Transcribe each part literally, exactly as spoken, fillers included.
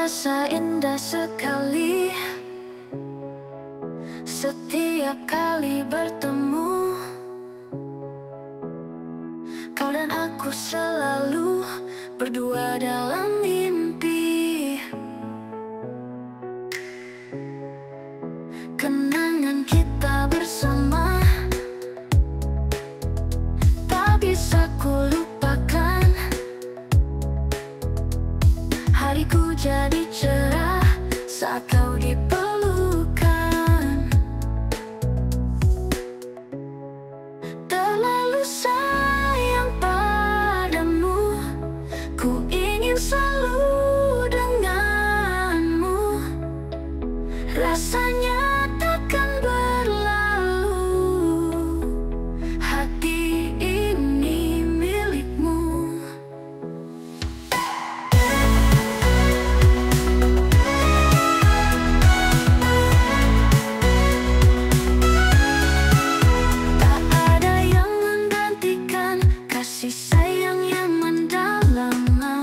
terasa indah sekali setiap kali bertemu. Kau dan aku selalu berdua dalam mimpi. Kenangan kita bersama tak bisa kulupakan. Hariku jadi cerah saat kau dipelukan. Terlalu sayang padamu, ku ingin selalu denganmu. Rasanya takkan berlalu, hati ini milikmu. Tak ada yang menggantikan kasih sayang yang mendalam.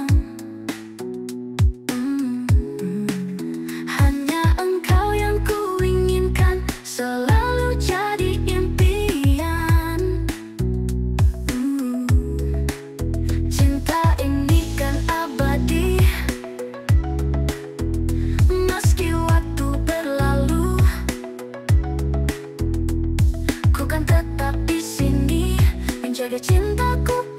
Hmm, hanya engkau yang ku inginkan, selalu jadi impian. Hmm, cinta ini kan abadi, meski waktu berlalu. Ku kan tetap di sini menjaga cintaku